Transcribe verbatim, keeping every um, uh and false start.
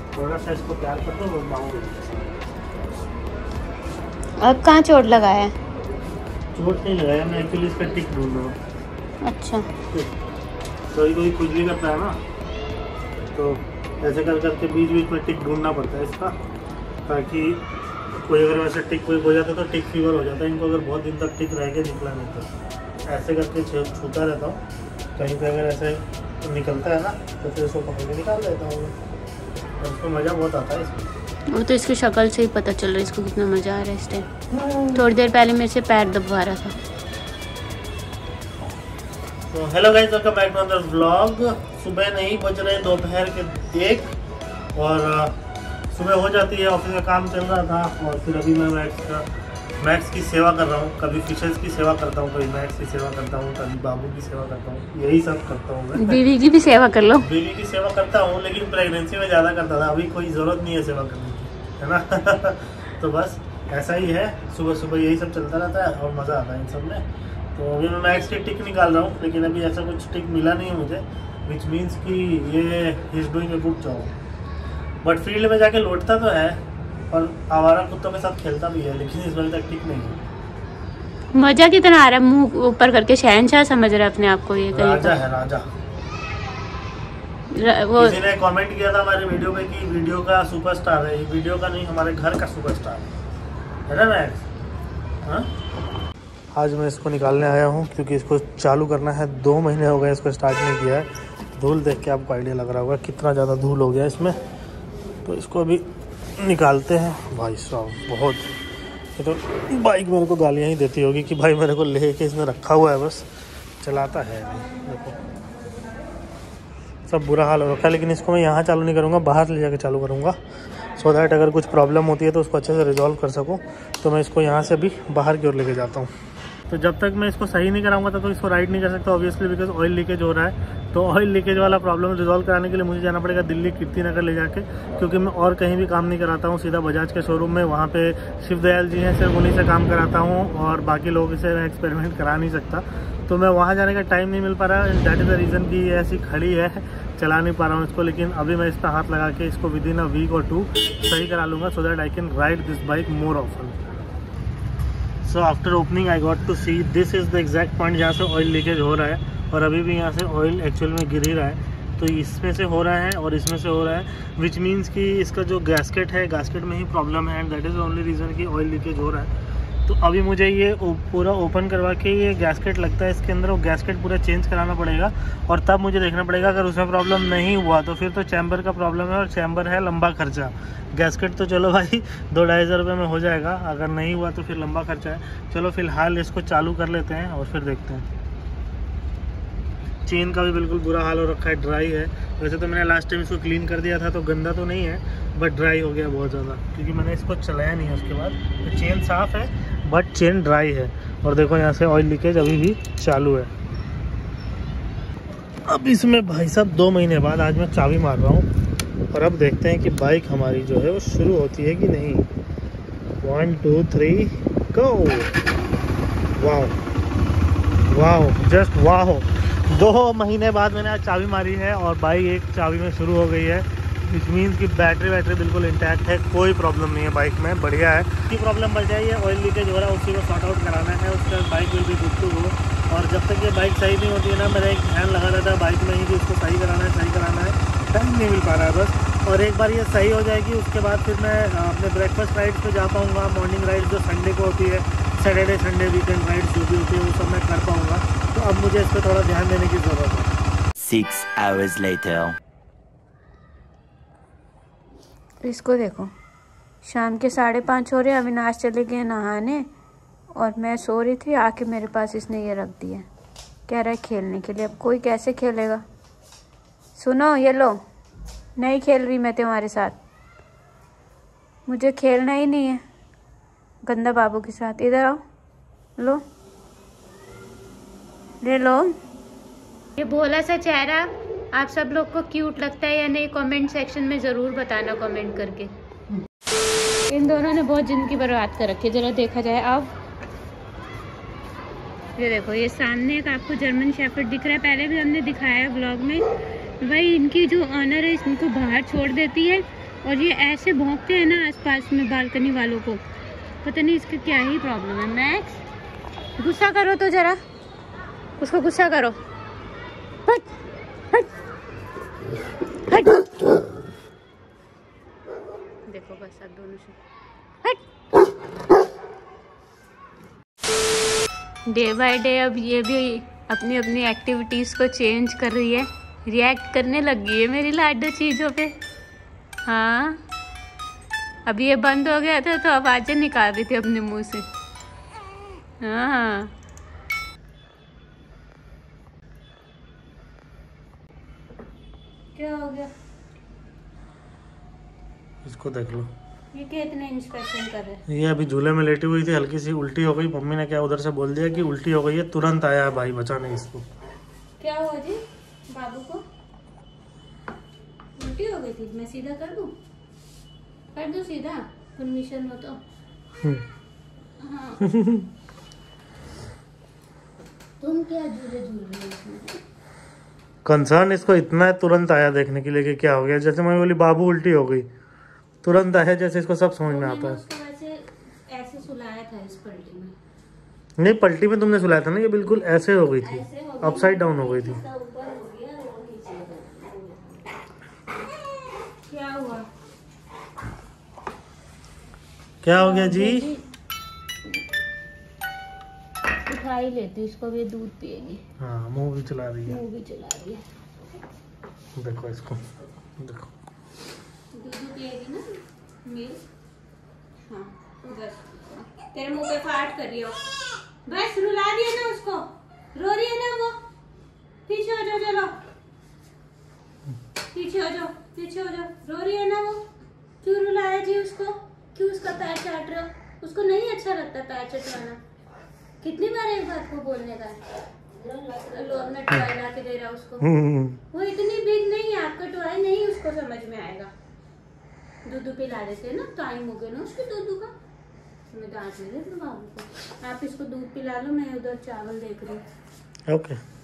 थोड़ा सा इसको प्यार कर दो वो बाहू। अब कहाँ चोट लगा है? चोट नहीं लगाया, मैं एक्चुअली इसका टिक ढूंढ रहा हूँ। अच्छा, कोई कोई खुजली करता है ना, तो ऐसे कर करके बीच बीच में टिक ढूंढना पड़ता है इसका, ताकि कोई अगर वैसे टिक कोई हो जाता है तो टिक फीवर हो जाता है इनको, अगर बहुत दिन तक टिक रह के निकला नहीं तो ऐसे करके छूता रहता हूँ। कहीं पे अगर ऐसे निकलता है ना तो फिर उसको पकड़ के निकाल देता हूँ और उसको मज़ा बहुत आता है इसमें। वो तो इसकी शक्ल से ही पता चल रहा है इसको कितना मज़ा आ रहा है इस टाइम। थोड़ी देर पहले मेरे से पैर दबवा रहा था। तो hello guys, welcome back to another vlog. सुबह नहीं बज रहे दोपहर के एक, और सुबह हो जाती है, ऑफिस का काम चल रहा था और फिर अभी मैं मैक्स का मैक्स की सेवा कर रहा हूँ। कभी फिशेस की सेवा करता हूँ, कभी मैक्स की सेवा करता हूँ, कभी बाबू की सेवा करता हूँ, यही सब करता हूँ मैं। बीवी की भी सेवा कर लो। बीवी की सेवा करता हूँ, लेकिन प्रेगनेंसी में ज़्यादा करता था, अभी कोई ज़रूरत नहीं है सेवा करने की, है ना। तो बस ऐसा ही है, सुबह सुबह यही सब चलता रहता है और मज़ा आता है इन सब में। तो अभी मैं मैक्स की टिक निकाल रहा हूँ, लेकिन अभी ऐसा कुछ टिक मिला नहीं है मुझे, विच मीन्स कि ये is doing a good job. But field में जाके लौटता तो है और आवारा कुत्तों के साथ खेलता भी है, लेकिन इस वक्त तक टिक नहीं है। मजा कितना आ रहा है, मुंह ऊपर करके शहनशाह समझ रहा है अपने आप को। ये राजा है राजा। र, वो किसी ने कमेंट किया था हमारे वीडियो पे कि वीडियो का सुपरस्टार है, ये वीडियो का नहीं हमारे घर का सुपरस्टार है ना मैक्स। हाँ, आज मैं इसको निकालने आया हूँ क्योंकि इसको चालू करना है। दो महीने हो गए इसको स्टार्ट नहीं किया है। धूल देख के आपको आइडिया लग रहा होगा कितना ज़्यादा धूल हो गया इसमें। तो इसको अभी निकालते हैं। भाई साहब बहुत, ये तो बाइक मेरे को गालियाँ ही देती होगी कि भाई मेरे को ले के इसमें रखा हुआ है, बस चलाता है नहीं। देखो सब बुरा हाल हो रखा है, लेकिन इसको मैं यहाँ चालू नहीं करूँगा, बाहर ले जाके चालू करूँगा, सो दैट अगर कुछ प्रॉब्लम होती है तो उसको अच्छे से रिजॉल्व कर सकूँ। तो मैं इसको यहाँ से भी बाहर की ओर लेके जाता हूँ। तो जब तक मैं इसको सही नहीं कराऊंगा तब तो इसको राइड नहीं कर सकता ऑब्वियसली, बिकॉज ऑयल लीकेज हो रहा है। तो ऑयल लीकेज वाला प्रॉब्लम रिजॉल्व कराने के लिए मुझे जाना पड़ेगा दिल्ली कीर्ति नगर ले जाके, क्योंकि मैं और कहीं भी काम नहीं कराता हूँ, सीधा बजाज के शोरूम में, वहाँ पे शिवदयाल जी हैं, सिर्फ उन्हीं से काम कराता हूँ और बाकी लोगों से मैं एक्सपेरिमेंट करा नहीं सकता। तो मैं वहाँ जाने का टाइम नहीं मिल पा रहा है। दैट इज़ द रीज़न कि ये ऐसी खड़ी है, चला नहीं पा रहा हूँ इसको। लेकिन अभी मैं इस पर हाथ लगा के इसको विद इन अ वीक और टू सही करा लूँगा, so that I can ride this bike more often. So after opening I got to see this is the exact point जहाँ से ऑयल लीकेज हो रहा है, और अभी भी यहाँ से ऑयल एक्चुअल में गिर ही रहा है। तो इसमें से हो रहा है और इसमें से हो रहा है, विच मीन्स कि इसका जो गैस्केट है, गैस्केट में ही प्रॉब्लम है, and that is only reason कि ऑयल लीकेज हो रहा है। तो अभी मुझे ये पूरा ओपन करवा के ये गैस्केट लगता है इसके अंदर, वो गैस्केट पूरा चेंज कराना पड़ेगा, और तब मुझे देखना पड़ेगा। अगर उसमें प्रॉब्लम नहीं हुआ तो फिर तो चैम्बर का प्रॉब्लम है, और चैम्बर है लंबा खर्चा। गैस्केट तो चलो भाई दो ढाई हज़ार रुपये में हो जाएगा, अगर नहीं हुआ तो फिर लंबा खर्चा है। चलो फिलहाल इसको चालू कर लेते हैं और फिर देखते हैं। चेन का भी बिल्कुल बुरा हाल हो रखा है, ड्राई है। वैसे तो मैंने लास्ट टाइम इसको क्लीन कर दिया था, तो गंदा तो नहीं है, बट ड्राई हो गया बहुत ज़्यादा, क्योंकि मैंने इसको चलाया नहीं है उसके बाद। तो चेन साफ़ है बट चेन ड्राई है, और देखो यहाँ से ऑयल लीकेज अभी भी चालू है। अब इसमें भाई साहब दो महीने बाद आज मैं चाबी मार रहा हूँ, और अब देखते हैं कि बाइक हमारी जो है वो शुरू होती है कि नहीं। One two three go. Wow wow, just wow. दो महीने बाद मैंने आज चाबी मारी है और बाइक एक चाबी में शुरू हो गई है, विच मीन्स कि बैटरी बैटरी बिल्कुल इंटैक्ट है, कोई प्रॉब्लम नहीं है बाइक में, बढ़िया है। की प्रॉब्लम बच जाए, ऑयल लीकेज हो रहा है उसी को सॉर्ट आउट कराना है, उसके बाद bike will be good to go. और जब तक ये बाइक सही नहीं होती है ना, मेरा एक ध्यान लगा रहता है बाइक में ही कि उसको सही कराना है, सही कराना है, टाइम नहीं मिल पा रहा है बस। और एक बार ये सही हो जाएगी उसके बाद फिर मैं अपने ब्रेकफास्ट राइड पे जा पाऊँगा, मॉर्निंग राइड जो संडे को होती है, सैटरडे संडे वीकेंड राइड जो भी होती है वो सब मैं कर पाऊँगा। तो अब मुझे इस पर थोड़ा ध्यान देने की ज़रूरत है। Six hours later. इसको देखो, शाम के साढ़े पाँच हो रहे, अविनाश चले गए नहाने और मैं सो रही थी, आके मेरे पास इसने ये रख दिया, कह रहा है खेलने के लिए। अब कोई कैसे खेलेगा? सुनो, ये लो, नहीं खेल रही मैं तुम्हारे साथ, मुझे खेलना ही नहीं है गंदा बाबू के साथ। इधर आओ, लो ले लो। ये भोला सा चेहरा आप सब लोग को क्यूट लगता है या नहीं, कमेंट सेक्शन में ज़रूर बताना कमेंट करके। इन दोनों ने बहुत जिंदगी बर्बाद कर रखी है, जरा देखा जाए। आओ, ये देखो, ये सामने एक आपको जर्मन शेफर्ड दिख रहा है, पहले भी हमने दिखाया है ब्लॉग में। भाई इनकी जो ऑनर है इनको बाहर छोड़ देती है, और ये ऐसे भौंकते हैं ना आसपास में बालकनी वालों को, पता नहीं इसका क्या ही प्रॉब्लम है। मैक्स गुस्सा करो तो जरा, उसको गुस्सा करो। हट हट हट। देखो बस अब दोनों से हट। डे बाय डे अब ये भी अपनी अपनी एक्टिविटीज को चेंज कर रही है, रिएक्ट करने लग गई है मेरी लाडो चीजों पे। हाँ अब ये बंद हो गया था तो आवाजें निकाल रही थी अपने मुंह से। हाँ क्या हो गया? इसको देख लो, ये कितने इंस्पेक्शन कर रहे हैं? ये अभी झूले में लेटी हुई थी, हल्की सी उल्टी हो गई। मम्मी ने क्या उधर से बोल दिया कि उल्टी हो गई है, तुरंत आया है भाई बचाने इसको। क्या हुआ जी बाबू को? उल्टी हो गई थी? मैं सीधा कर दूं? कर दूं सीधा? परमिशन हो तो। हाँ। तुम क्या झूले झूल रहे हो इसमें? कंसर्न इसको इतना है, तुरंत आया देखने के लिए कि क्या हो गया। जैसे मैं बोली बाबू उल्टी हो गई, तुरंत आया, जैसे इसको सब समझ में आता है। उसको वैसे ऐसे सुलाया था इस पलटी में। नहीं पलटी में तुमने सुलाया था ना, ये बिल्कुल ऐसे हो गई थी, अपसाइड डाउन हो गई थी। क्या हुआ? क्या हो गया जी? उठा ही लेती इसको, भी दूध पिएगी। हाँ मुंह भी चला रही है, मुंह भी चला रही है। देखो इसको, देखो दूध पिएगी ना मिल्क। हाँ बस तेरे मुंह पे फाट कर रही हो, बस रुला दिया ना उसको, रो रही है ना वो। पीछे हो जाओ, चलो पीछे हो जाओ, पीछे हो जाओ, रो रही है ना वो। क्यों रुलाया जी उसको? क्यों उसका पैर चाट रहे हो? उसको नहीं अच्छा लगता पैर चटवाना। कितनी बार एक बात को बोलने का? लो अपना टॉय ला के दे रहा उसको। वो इतनी बिग नहीं है, आपका टॉय नहीं उसको समझ में आएगा। दूध पिला देते ना, टाइम हो गया ना उसके दूध का। मैं डांट नहीं देती बाबू को। आप इसको दूध पिला लो, मैं उधर चावल देख रही हूँ। ओके।